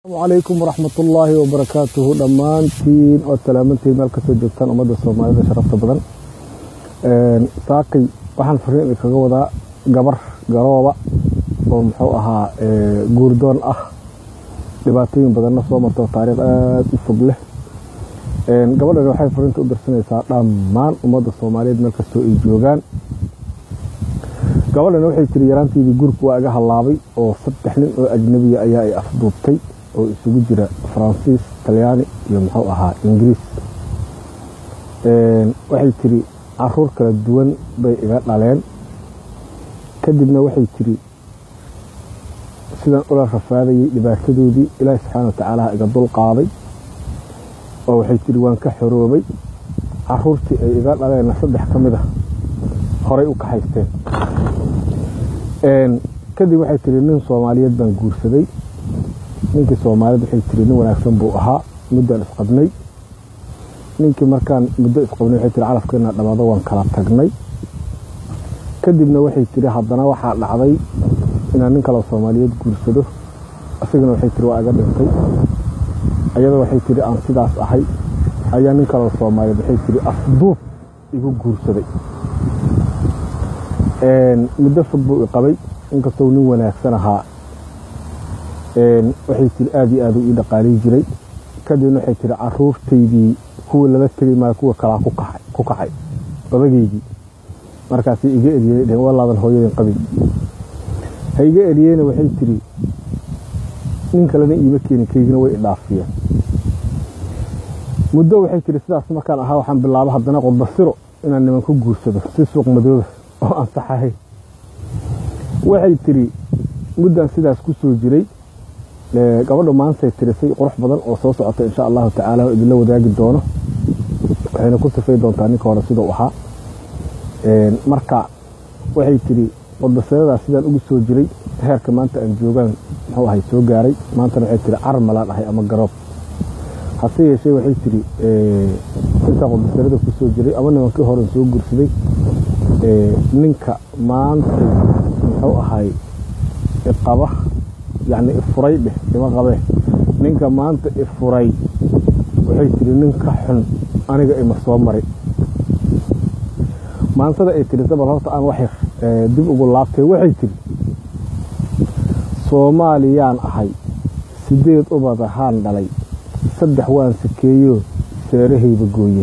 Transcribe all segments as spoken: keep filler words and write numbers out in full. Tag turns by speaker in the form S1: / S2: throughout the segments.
S1: السلام عليكم ورحمة الله وبركاته. دمانتين وسلامتين مالك سجلتان أمد الصومالية شرفت بدن ساقي waxaan fariin kaga wadaa gabar garooba oo muxuu ahaa guurdoon ah dhibaatooyin badan soo martay taariikh aad u fog leh een gabadhan waxay fariinta u dirsanaysaa dhammaan ummadda Soomaaliyeed meel kasta ay joogaan. gabadhan waxay tiri yaraantii gurku waa aga halaabay oo saddex nin oo ajnabi ah ayaa ay afduubtay oo isugu jira Faransiis, Talyaani iyo muxuu ahaa Ingiriis. een waxay tiri caruur kala duwan bay iga dhaleen kadibna waxay tiri sidan ula rafaaday dhibaatadoodii Ilaahay subhanahu wa ta'ala iga dul qaaday oo waxay tiri waan ka xoroobay caruurtii ay iga dhaleen saddex kamid ah horay u ka haysteen. een kadib waxay tiri nin Soomaaliyeed baan guursaday ninkii Soomaaliyeed waxay tiri nin wanaagsan buu ahaa muddo isqabnay ninkii markaan muddo isqabnay waxay tiri calafkeena dhamaado waan kala tagnay kadibna waxay tiri haddana waxa dhacday inaan nin kale Soomaaliyeed guursado asagana waxay tiri waa aga dhintay ayada waxay tiri aan sidaas ahay ayaa nin kale Soomaaliyeed waxay tiri afduub igu guursaday. een muddo fog buu qabay inkastoo nin wanaagsan ahaa een waxay tiri aad iyo aad u dhaqaalay jiray kadibna waxay tiri caruurtaydii kuwa laga tagay ma kuwa kala ku kacay ku kacay babageygi markaas iga eriyay dhan walaadan hooyadeen qabay hayga eriyayna waxay tiri nin kalena iima keenin kaygina way dhaafiyeen muddo waxay tiri sidaas markaan ahaa waxaan bilaabay haddana qodbasiro inaan niman ku guursado si suuq madooba oo aan saxahay. waxay tiri muddan sidaas ku soo jiray ee gabadhu maanta tirisay qurux badan oo soo socota insha Allah ta'ala idin la wadaagi doono waxayna ku safay doontaa ninka hore sidoo ahaa. een marka waxay tiri qodbasirada sidaan ugu soo jiray heerka maanta aan joogan wuxuu ahay soo gaaray maanta waxay tiri armala dhahay ama garoob hase yeeshee waxay tiri ee inta qodbasirada ku soo jiray ama nimankii hore soo gursaday ee ninka maanta wuxuu ahay qaba يعني إفراي به لما قبله نينك ما أنت إفراي وحيث نينك حن أنا جاي مصوم مري ما أنت ده إتري تبى الهوت أنا وحير دب أقول لابته وحيث Soomaaliyan ahay sideed ubad ahaan dhalay saddex waan sakeeyo seerahayba gooye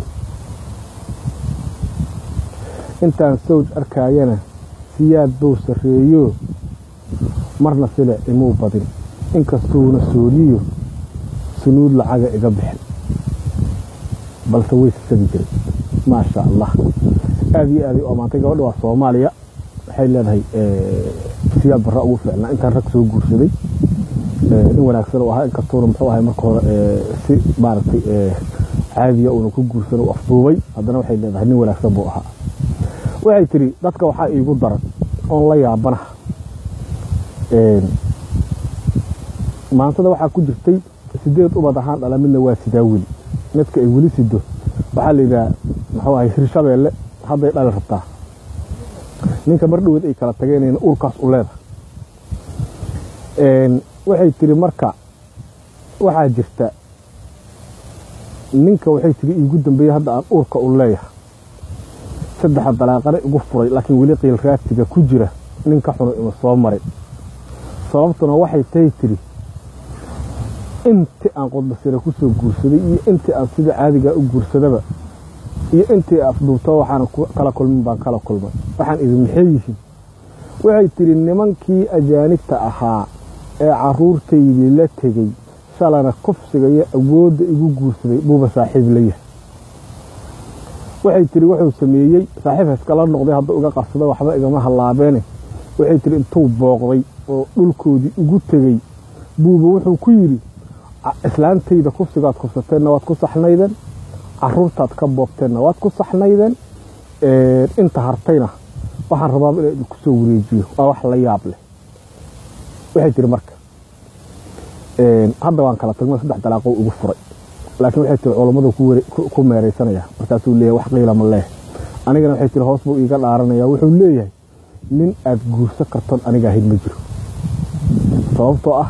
S1: intaan sawd arkayana siyaad buu sareeyo marna sila imuu badin inkastuuna sooliyo sunuud lacaga iga bixin balse way sabi jiray ma sha Allah aad iyo aad oo maanta gabadha waa Soomaaliya waxay leedahay ee siyaad barra ugu fiicnaa inta rag soo guursaday ee in wanaagsan oo ahaa inkastuuna muxuu ahay marka hore ee si maartay ee caadiya oo ku guursado afduubay haddana waxay leedahay nin wanaagsan buu ahaa. waxay tiri dadka waxa iigu daran oo la yaabanaha een maantada waxa ku jirtay sideed ubad ahaan dhala midna waa sidaawil midka ay wali sido waxa la yiraahdaa maxaa ay hirshabeelle haday dhal rabtaa ninka mar dhaweed ay kala tageen in urkaas u leedahay. een waxay tiri marka waxa jirta ninka waxay tiri ugu dambeeyay hadda aan urka u leeyahay saddex dalaaqare ugu furay laakiin wali qiil raatiga ku jira ninka xun oo soo maray sababtuna waxay tahay tiri intii aan qodbasira ku soo guursaday iyo intii aan sida caadiga u guursadaba iyo intii afduubto waxaan kala kulmin baan kala kulmay waxaan idin maxaysiin. waxay tiri nimankii ajaanibta ahaa ee caruurtaydii la tagay shalana kufsiga iyo awoodda igu guursaday buuba saaxiib leeyahay. waxay tiri wuxuu sameeyay saaxiibkaas kala noqday hadda uga qarsado waxba igama halaabeen waxay tiri intuu booqday oo dhulkoodii ugu tagay buuba wuxuu ku yiri islaantayda kufsigaad kufsateen waad ku saxnaydeen caruurtaad ka boogteen waad ku saxnaydeen ee inta hartayna waxaan rabaa inaan ku soo wareejiyo waa wax la yaab leh. waxay tiri marka ee hadda waan kala tagnay saddex dalaaqo ugu furay laakiin waxay tiri culimadu ku ku meereysanaya markaas uu leeyahay wax qiila ma leh anigana waxay tiri hoos buu iga dhaaranaya wuxuu leeyahay nin aad guursan karto aniga ahayd ma jiro sababtoo ah waxa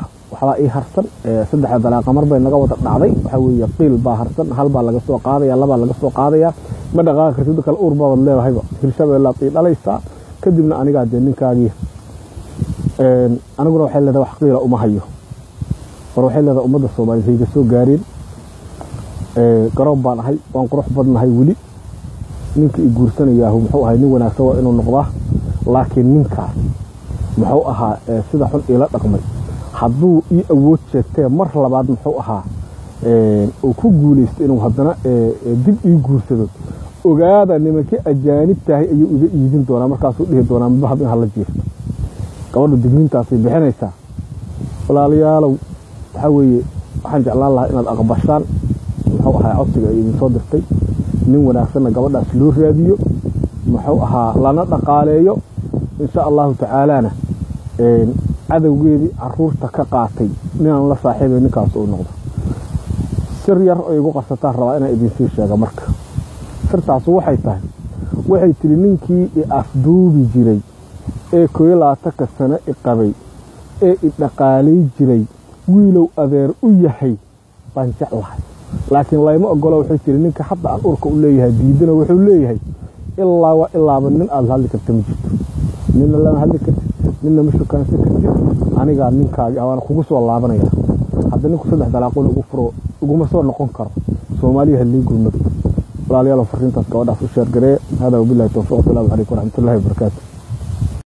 S1: waxba ii harsan saddex dalaaqa mar bay naga wada dhacday waxa weeye qiil baa harsan hal baa laga soo qaadaya laba laga soo qaadaya ma dhaqaaqi kartid kala uur baa leedahayba hirshabeelle aad dhalaysa kadibna aniga de ninkaagii een aniguna waxay leedahay wax qiila uma hayo war waxay leedahay ummadda Soomaaliyeed ay soo gaareen ee garoon baan ahay waan qurux badnahay wali ninka i guursanaya wuxuu ahay nin wanaagsan waa inuu noqdaa laakiin ninkaas muxuu ahaa sida xun ila dhaqmay hadduu ii awood sheegtay mar labaad muxuu ahaa ee uu ku guuleystay inuu haddana dib ii guursado ogaada nimankii ajaanib tahay ayuu iga iidin doonaa markaas uu dhihi doonaa mabahab in hala jiifto gabadhu digniintaasay bixinaysaa walaalayaalow waxa weeye waxaan jeclaan lahaa inaad aqbashaan muxuu ahaa codsiga ay idin soo dirtay nin wanaagsan gabadhaas loo raadiyo muxuu ahaa lana dhaqaaleeyo insha Allah ta'ala een adawgeedii caruurta ka qaatay ninaan la saaxiibay ninkaas uu noqdo sir yar oo igu qasataa rabaa inaan idin sii sheego marka sirtaas waxay tahay waxay tiri ninkii i afduubi jiray ee kooylaata sano i qabay ee i dhaqaalay jiray wiilow adeer u yahay baan jeclahay laakiin layma ogolo waxay tiri ninka hadda aan urka u leeyahay diidana wuxuu leeyahay ilaa wa ilaa nin aad hadli karto ma jirto nin la hadli karto nin ma shukaan si karto aniga ninkaaga aan kugu soo laabanaya hadda ninku saddex dalaaqoon ugu furo ugu ma soo noqon karo Soomaaliya halii gurmad walaalayaal fariintaas gabadhaas u sheer garee hada wabillahi tawfiiq salaamu alaykum wa rahmatullahi wa barakaatuh